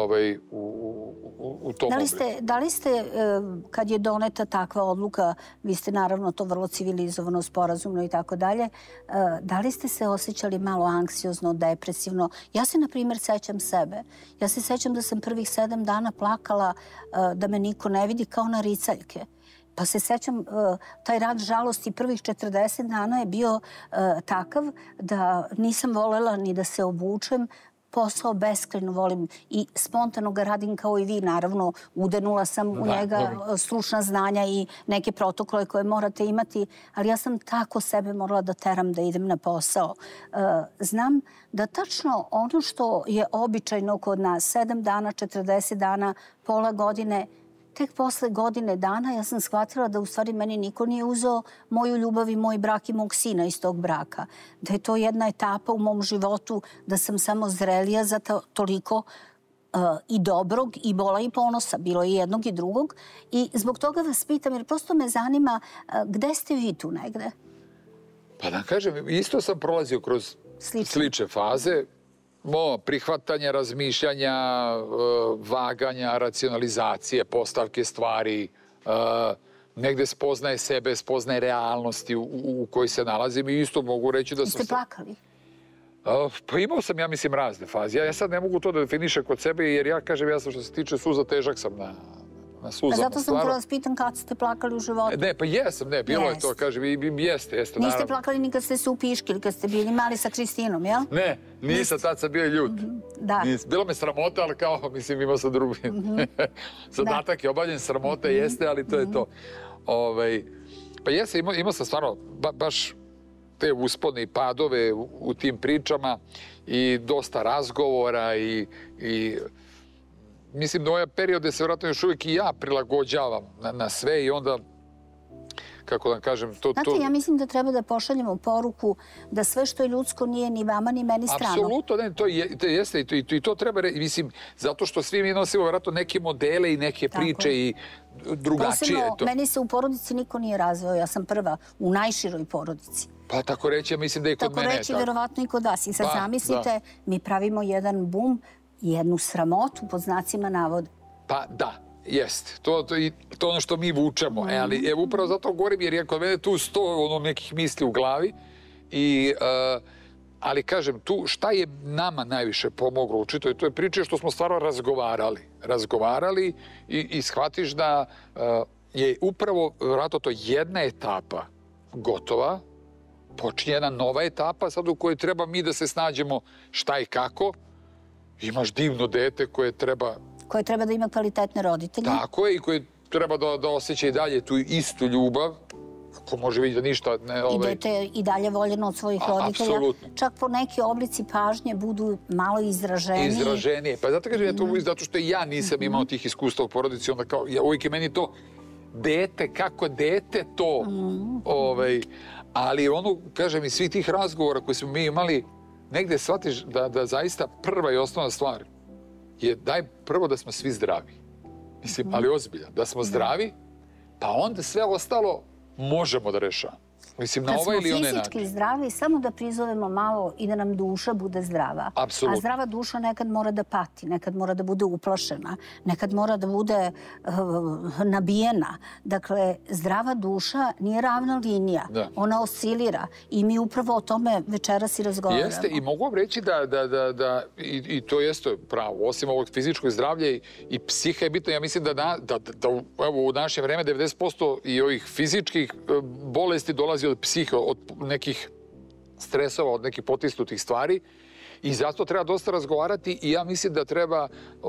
B: u tom obliku.
A: Da li ste, kad je doneta takva odluka, vi ste naravno to vrlo civilizovano, sporazumno i tako dalje, da li ste se osjećali malo anksiozno, depresivno? Ja se, na primjer, sećam sebe. Ja se sećam da sam prvih 7 dana plakala da me niko ne vidi kao na ricaljke. Pa se sećam, taj rad žalosti prvih 40 dana je bio takav da nisam volela ni da se obučem, posao beskrajno volim i spontano ga radim kao i vi. Naravno, udenula sam u njega stručna znanja i neke protokole koje morate imati, ali ja sam tako sebe morala da teram da idem na posao. Znam da tačno ono što je običajno kod nas, 7 dana, 40 dana, pola godine, tek posle godine dana ja sam shvatila da u stvari meni niko nije uzeo moju ljubav i moj brak i mog sina iz tog braka. Da je to jedna etapa u mom životu, da sam samo zrelija za toliko i dobrog, i bola i ponosa. Bilo je jednog i drugog. I zbog toga vas pitam, jer prosto me zanima gde ste vi tu negde?
B: Pa da kažem, isto sam prolazio kroz slične faze. Prihvatanja, razmišljanja, vaganja, racionalizacije, postavke stvari, negde spoznaje sebe, spoznaje realnosti u kojoj se nalazim i isto mogu reći da sam...
A: Ste plakali?
B: Pa imao sam, ja mislim, razne faze. Ja sad ne mogu to da definišem kod sebe jer ja kažem, ja sam što se tiče suza težak sam na suzama.
A: Zato sam htjela vas pitam kad ste plakali u životu.
B: Ne, pa jesam, ne, bilo je to, kažem, jeste, naravno.
A: Niste plakali ni kad ste se upiškili, kad ste bili mali sa Kristinom, jel?
B: Ne, nisam, tad sam bio ljut. Bilo me sramota, ali kao, mislim, imao sam drugi. Zadatak je obavljen, sramota jeste, ali to je to. Pa jesam, imao sam stvarno baš te uspone i padove u tim pričama i dosta razgovora i mislim da ovaj period je se vjerojatno još uvijek i ja prilagođavam na sve i onda, kako da kažem, to...
A: Znate, ja mislim da treba da pošaljemo poruku da sve što je ljudsko nije ni vama ni meni strano.
B: Apsolutno, ne, to jeste i to treba, mislim, zato što svi mi nosimo vjerojatno neke modele i neke priče i drugačije je to.
A: Posebno, meni se u porodici niko nije razveo, ja sam prva u najširoj porodici.
B: Pa tako reći, ja mislim da i kod mene je tako.
A: Tako reći, vjerovatno i kod vas. I sad zamislite, mi pravimo jedan bum, jednu sramotu pod znacima navoda.
B: Pa da, Jest, to je ono što mi vučemo, ali evo upravo zato govorim jer je kod mene tu 100 nekih misli u glavi, ali kažem tu šta je nama najviše pomoglo u čitoj toj priči što smo stvarno razgovarali i shvatiš da je upravo vjerojatno to jedna etapa gotova, počinje jedna nova etapa sad u kojoj treba mi da se snađemo šta i kako, imaš divno dete koje treba
A: da ima kvalitetne roditelje.
B: Tako je, i koje treba da osjeća i dalje tu istu ljubav, ko može vidjeti da ništa...
A: I dete je i dalje voljeno od svojih roditelja. Čak po neki oblici pažnje budu malo izraženiji.
B: Izraženije. Pa zato kažem, zato što ja nisam imao tih iskustva u porodici, onda kao, uvijek je meni to dete, kako dete to. Ali ono, kažem, iz svih tih razgovora koje smo mi imali, negde shvatiš da zaista prva i osnovna stvar je daj prvo da smo svi zdravi. Mislim, ali ozbiljno. Da smo zdravi, pa onda sve ostalo možemo da rešavamo. Mislim, na ovaj ili onaj način.
A: Kad smo fizički zdravi, samo da prizovemo malo i da nam duša bude zdrava.
B: Apsolutno.
A: A zdrava duša nekad mora da pati, nekad mora da bude uplašena, nekad mora da bude nabijena. Dakle, zdrava duša nije ravna linija. Ona oscilira i mi upravo o tome večeras i razgovaramo.
B: Jeste, i mogu vam reći da i to jeste pravo. Osim ovog fizičkog zdravlja i psiha je bitno. Ja mislim da u naše vreme 90% i ovih fizičkih bolesti dolazi od psihe, od nekih stresova, od nekih potisnutih stvari i zato treba dosta razgovarati i ja mislim da treba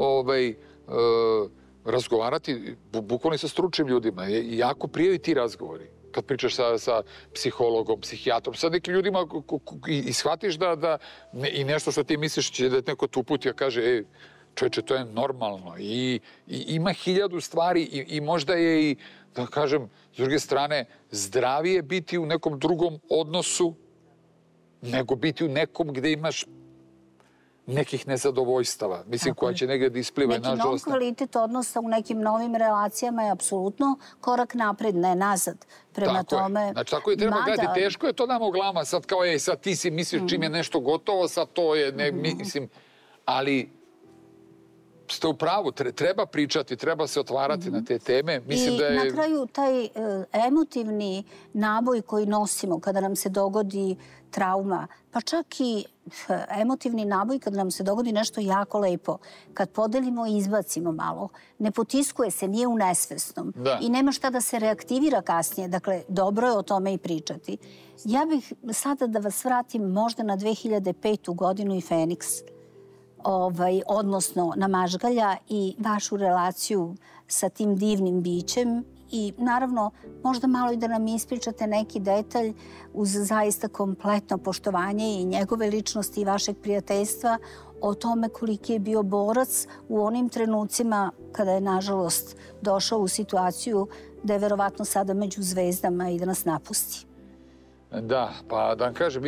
B: razgovarati bukvalno sa stručnim ljudima. Jako prijaju ti razgovori. Kad pričaš sa psihologom, psihijatrom, sa nekim ljudima i shvatiš da i nešto što ti misliš će da neko tu puti a kaže čovječe, to je normalno i ima 1000 stvari i možda je i, da kažem, s druge strane, zdravije biti u nekom drugom odnosu nego biti u nekom gde imaš nekih nezadovoljstava. Mislim, koja će negdje da ispliva.
A: Neki nov kvalitet odnosa u nekim novim relacijama je apsolutno korak napred, ne nazad. Prema tome...
B: Znači, tako je treba gledati. Teško je to nama u glavama. Sad kao je, sad ti si misliš čim je nešto gotovo, sad to je, mislim, ali... Ste u pravu, treba pričati, treba se otvarati na te teme.
A: I na kraju taj emotivni naboj koji nosimo kada nam se dogodi trauma, pa čak i emotivni naboj kada nam se dogodi nešto jako lepo, kad podelimo i izbacimo malo, ne potiskuje se, nije u nesvesnom i nema šta da se reaktivira kasnije. Dakle, dobro je o tome i pričati. Ja bih sada da vas vratim možda na 2005. godinu i Feniks. Odnosno na Mažgalja i vašu relaciju sa tim divnim bićem i naravno možda malo i da nam ispričate neki detalj uz zaista kompletno poštovanje i njegove ličnosti i vašeg prijateljstva o tome koliki je bio borac u onim trenucima kada je nažalost došao u situaciju da je verovatno sada među zvezdama i da nas napusti.
B: Da, pa da vam kažem,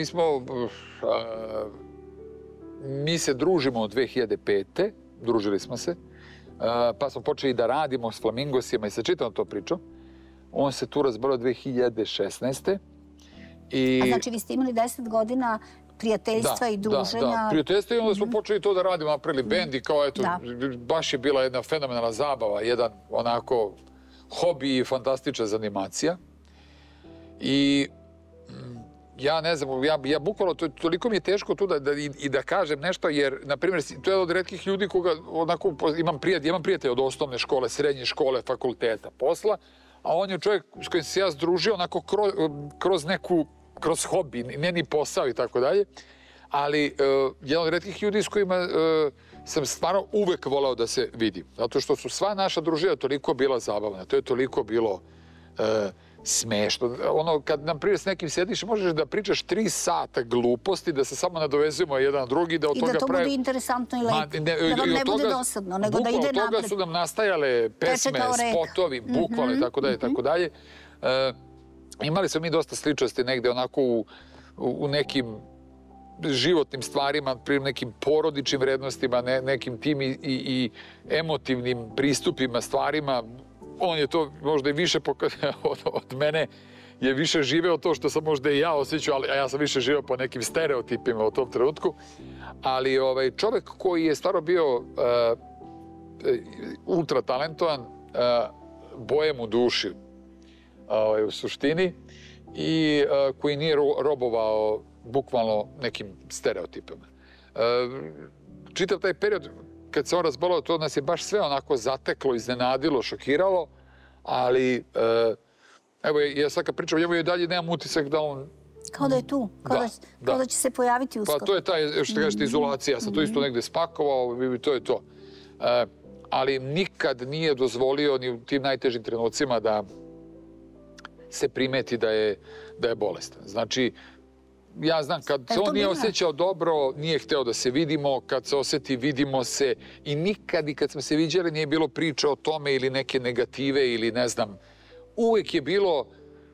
B: mi se družimo od 2005. Družili smo se, pa smo počeli da radimo s Flamingosima i sa čitavom to pričom. On se tu razbolio 2016.
A: A znači vi ste imali 10 godina prijateljstva i druženja?
B: Da, prijateljstva i onda smo počeli to da radimo, napravili bend i kao eto, baš je bila jedna fenomenalna zabava, jedan onako hobi i fantastična zanimacija. I ja ne znam, ja bukvalno, toliko mi je teško tu i da kažem nešto, jer, na primjer, to je od retkih ljudi koga, onako, imam prijatelja od osnovne škole, srednje škole, fakulteta, posla, a on je čovjek s kojim se ja združio onako kroz hobi, ne ni posao i tako dalje, ali jedan od retkih ljudi s kojima sam stvarno uvek volao da se vidim, zato što su sva naša družina toliko bila zabavna, to je toliko bilo smešno. Ono, kad nam prije s nekim sediš, možeš da pričaš 3 sata gluposti, da se samo nadovezujemo jedan na drugi, da od toga...
A: I da to bude interesantno i lepo. Da vam ne bude dosadno, nego da ide napred.
B: Od toga su nam nastajale pesme, spotovi, bukvalno i tako dalje, tako dalje. Imali smo mi dosta sličnosti negde onako u nekim životnim stvarima, pri nekim porodičnim vrednostima, nekim tim i emotivnim pristupima, stvarima. On je to možda i više od mene, je više živeo to što sam možda i ja osjećao, a ja sam više živeo po nekim stereotipima u tom trenutku. Ali čovjek koji je stvarno bio ultra talentovan, bojem u duši u suštini i koji nije robovao bukvalno nekim stereotipima. Čitav taj period, kad se on razbolao, to nas je baš sve onako zateklo, iznenadilo, šokiralo, ali evo, ja sad kad pričam, evo i dalje nemam utisak da on...
A: Kao da je tu, kao da će se pojaviti uskoro.
B: Pa to je taj, što kažete, izolacija. Ja sam to isto negde spakovao i to je to. Ali nikad nije dozvolio ni u tim najtežim trenucima da se primeti da je bolestan. Znači, ja znam, kad se on nije osjećao dobro, nije hteo da se vidimo, kad se osjeti, vidimo se. I nikad, i kad smo se viđali, nije bilo priče o tome ili neke negative ili ne znam. Uvek je bilo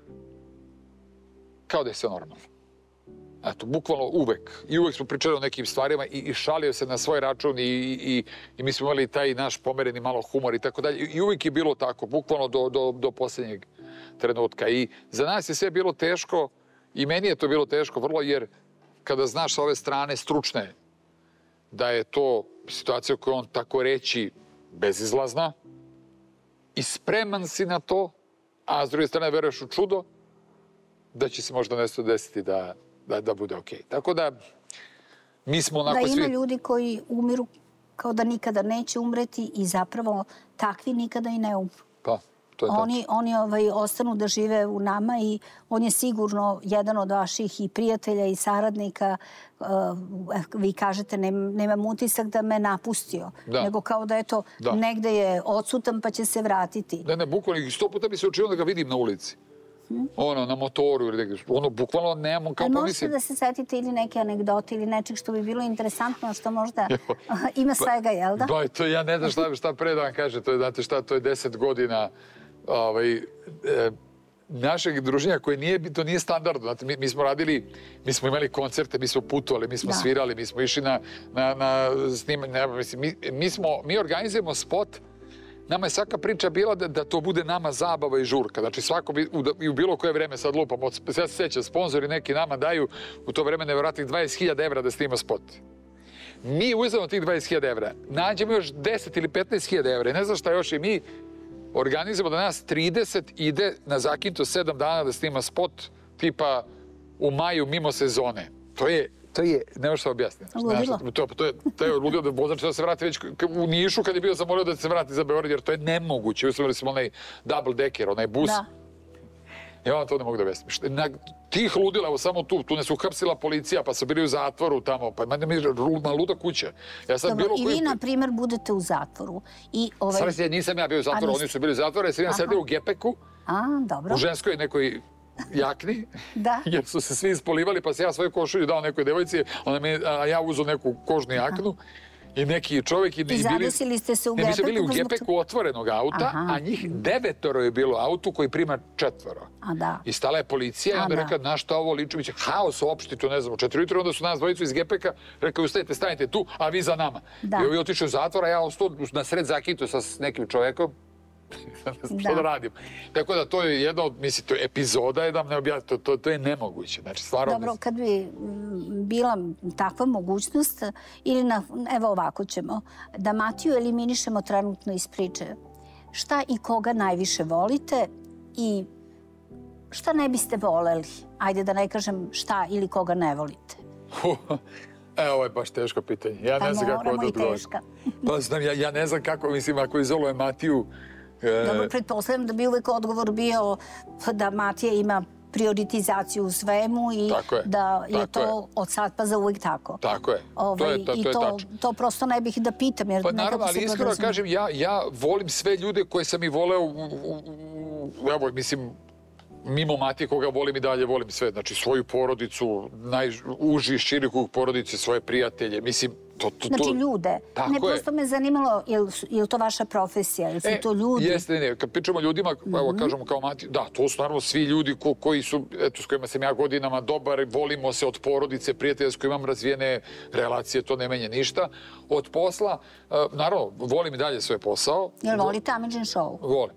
B: kao da je sve normalno. Eto, bukvalno uvek. I uvek smo pričali o nekim stvarima i šalio se na svoj račun i mi smo imali taj naš pomereni malo humor i tako dalje. I uvek je bilo tako, bukvalno do posljednjeg trenutka. I za nas je sve bilo teško i meni je to bilo teško vrlo, jer kada znaš sa ove strane stručne da je to situacija koju on tako reći bezizlazna i spreman si na to, a s druge strane veruješ u čudo, da će se možda nešto desiti da bude okej. Tako da, mi smo onako svi...
A: Da ima ljudi koji umiru kao da nikada neće umreti i zapravo takvi nikada i ne umru.
B: Pa, to je tačno.
A: Oni ostanu da žive u nama i on je sigurno jedan od vaših i prijatelja i saradnika. Vi kažete, nemam utisak da me napustio, nego kao da eto, negde je odsutan pa će se vratiti.
B: Ne, bukvalno, 100 puta bi se učinilo da ga vidim na ulici. Ono, na motoru ili nekaj. Ono, bukvalno nemamo kao pomislim.
A: Možete da se setite ili neke anegdote ili nečeg što bi bilo interesantno, što možda ima svega, jel da?
B: Ba, ja ne znam šta pre da vam kaže. Znate šta, to je 10 godina našeg druženja koje to nije standardno. Znate, mi smo radili, mi smo imali koncerte, mi smo putovali, mi smo svirali, mi smo išli na snimanje. Mi organizujemo spot. Nama je svaka priča bila da to bude nama zabava i žurka. Znači svako i u bilo koje vreme, sad lupam, ja se sećam, sponzori neki nama daju u to vreme nevjerojatnih 20.000 evra da snima spot. Mi uzmemo tih 20.000 evra, nađemo još 10 ili 15.000 evra i ne znam šta još i mi organizujemo da nas 30 ide na Zakinto 7 dana da snima spot tipa u maju mimo sezone. To je, ne možeš se objasniti.
A: Ludilo.
B: To je ludilo da vozač da se vrati već u Nišu kad je bio zamolio da se vrati za Beograd, jer to je nemoguće. Uzmeli smo onaj double decker, onaj bus. Da. Ja vam to ne mogu da objasnim. Tih ludila, evo samo tu ne su uhapsila policija, pa su bili u zatvoru tamo, pa mene mi je luda kuća.
A: Dobro, i vi, na primjer, budete u zatvoru.
B: Sada nisam ja bio u zatvoru, oni su bili u zatvoru, jer sam ja sedio u gepeku, u ženskoj nekoj jakni, jer su se svi ispolivali, pa se ja svoju košulju dao nekoj devojci, a ja uzu neku kožnu jaknu i neki čovjek...
A: I zadesili ste se u gepeku?
B: Mi smo bili u gepeku otvorenog auta, a njih 9 je bilo auto koji prima 4. I stala je policija i onda rekla, na šta ovo liči, biće haos uopšti, to ne znam, u 4 ujutro, onda su nas dvojicu iz gepeka, rekao, ustajte, stanite tu, a vi za nama. I ovi otišli u zatvor, a ja ostao na sred Zakinto sa nekim čovjekom, što da radim. Tako da to je jedna od, mislim, to je epizoda, to je nemoguće. Znači, stvarno...
A: Dobro, kad bi bila takva mogućnost, ili evo ovako ćemo, da Matiju eliminišemo trenutno iz priče, šta i koga najviše volite i šta ne biste voleli? Ajde da ne kažem šta ili koga ne volite.
B: Ovo je baš teško pitanje. Ja ne znam kako da odgovorim. Pa znam, ja ne znam kako, mislim, ako izoluje Matiju...
A: Dobro, pretpostavljam da bi uvek odgovor bio da Matija ima prioritizaciju u svemu i da je to od sad pa za uvek tako.
B: Tako je. To je tačno.
A: To prosto ne bih da pitam.
B: Pa naravno, ali iskreno kažem, ja volim sve ljude koje sam i voleo, evo, mislim, mimo Matije koga volim i dalje volim sve. Znači, svoju porodicu, najuži, širi krug porodice, svoje prijatelje, mislim,
A: Znači ljude. Ne, prosto me zanimalo, je li to vaša profesija, ili su to ljudi?
B: Jeste, ne. Kad pričamo o ljudima, evo kažemo kao Matija, da, to su naravno svi ljudi koji su, eto, s kojima sam ja godinama dobar, volimo se od porodice, prijatelja s kojima imam razvijene relacije, to ne menja ništa. Od posla, naravno, volim i dalje svoj posao.
A: Jel volite Amidžin show?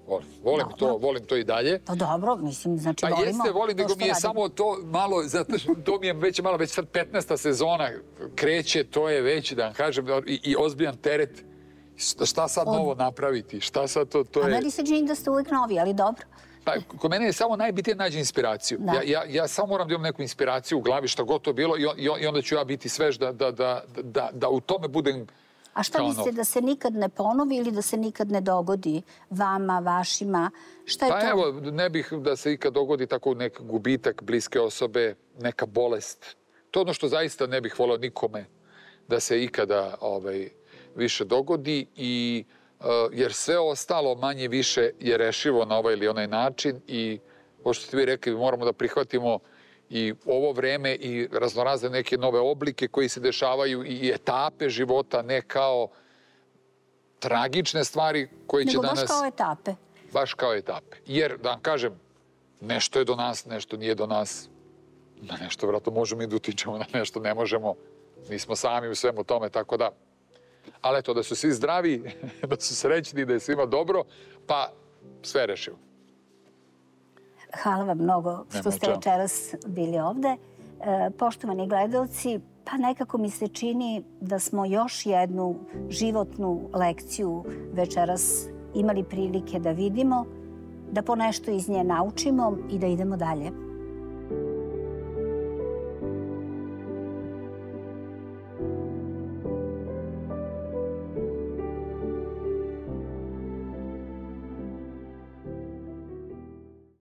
B: Volim to i dalje.
A: Pa dobro, mislim, znači volimo.
B: Pa jeste, volim, nego mi je samo to malo, zato što to mi je već malo, već sad 15. sezona kreće, to je već, da vam kažem, i ozbiljan teret Šta sad novo napraviti? Šta sad to je...
A: A meni se čini da ste uvijek novi, ali dobro.
B: Pa, kod mene je samo najbitnije naći inspiraciju. Ja samo moram da imam neku inspiraciju u glavi, šta god to bilo, i onda ću ja biti svež da u tome budem...
A: A šta mislite, da se nikad ne ponovi ili da se nikad ne dogodi vama, vašima? Šta je to?
B: Pa evo, ne bih da se ikad dogodi tako nek gubitak bliske osobe, neka bolest. To je ono što zaista ne bih voleo nikome da se ikada više dogodi, jer sve ostalo manje više je rešivo na ovaj ili onaj način i, kao što ste vi rekli, moramo da prihvatimo i ovo vreme i raznorazne neke nove oblike koji se dešavaju i etape života, ne kao tragične stvari koje će danas...
A: Nego baš kao etape.
B: Baš kao etape. Jer, da vam kažem, nešto je do nas, nešto nije do nas. Na nešto, vratno, možemo i da utičemo, na nešto ne možemo. Nismo sami u svemu tome, tako da... Ali eto, da su svi zdravi, da su srećni, da je svima dobro, pa sve rešivo.
A: Hvala vam mnogo što ste večeras bili ovde. Poštovani gledalci, pa nekako mi se čini da smo još jednu životnu lekciju večeras imali prilike da vidimo, da ponešto iz nje naučimo i da idemo dalje.